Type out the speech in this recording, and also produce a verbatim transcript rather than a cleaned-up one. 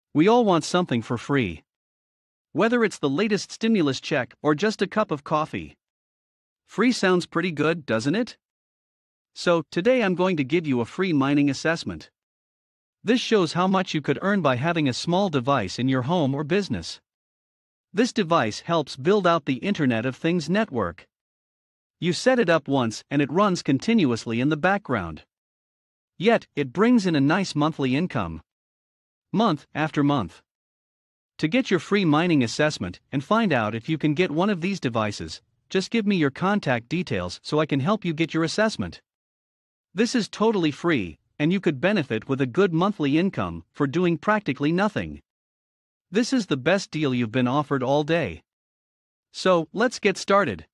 We all want something for free. Whether it's the latest stimulus check or just a cup of coffee. Free sounds pretty good, doesn't it? So, today I'm going to give you a free mining assessment. This shows how much you could earn by having a small device in your home or business. This device helps build out the Internet of Things network. You set it up once and it runs continuously in the background. Yet, it brings in a nice monthly income. Month after month. To get your free mining assessment and find out if you can get one of these devices, just give me your contact details so I can help you get your assessment. This is totally free, and you could benefit with a good monthly income for doing practically nothing. This is the best deal you've been offered all day. So, let's get started.